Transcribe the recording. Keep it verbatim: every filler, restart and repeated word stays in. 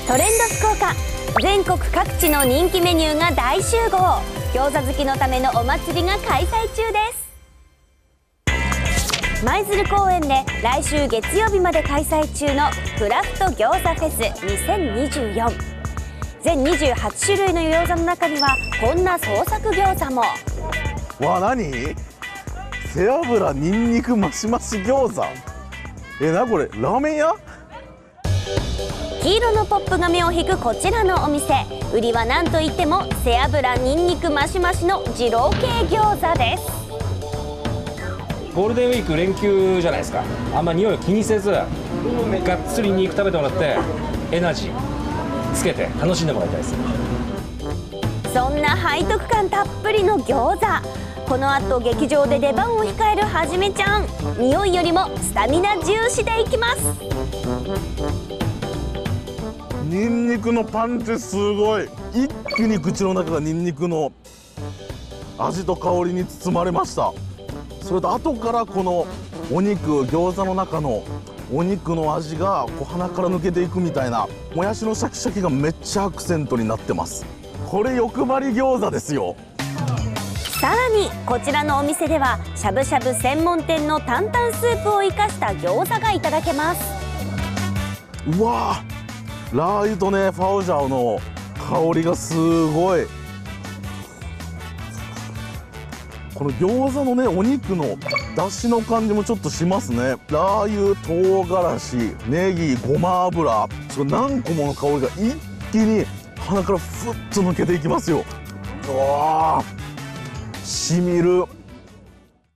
トレンド福岡、全国各地の人気メニューが大集合。餃子好きのためのお祭りが開催中です。舞鶴公園で来週月曜日まで開催中のクラフト餃子フェスにせんにじゅうよん。全にじゅうはち種類の餃子の中にはこんな創作餃子も。 わ、何？背脂にんにくマシマシ餃子。え、なこれラーメン屋？ 黄色のポップが目を引くこちらのお店、売りは何といっても背脂にんにくマシマシの二郎系餃子です。 ゴールデンウィーク連休じゃないですか。あんま匂いを気にせずがっつり肉食べてもらってエナジーつけて楽しんでもらいたいです。 そんな背徳感たっぷりの餃子、この後劇場で出番を控えるはじめちゃん、匂いよりもスタミナ重視でいきます。 ニンニクのパンチすごい。一気に口の中がニンニクの味と香りに包まれました。それと後からこのお肉、餃子の中のお肉の味がこう鼻から抜けていくみたいな、もやしのシャキシャキがめっちゃアクセントになってます。これ欲張り餃子ですよ。 さらにこちらのお店ではしゃぶしゃぶ専門店の担々スープを生かした餃子がいただけます。 うわー、ラー油とねファオジャオの香りがすごい。この餃子のねお肉の出汁の感じもちょっとしますね。ラー油、唐辛子、ネギ、ごま油、その何個もの香りが一気に鼻からふっと抜けていきますよ。うわー、しみる。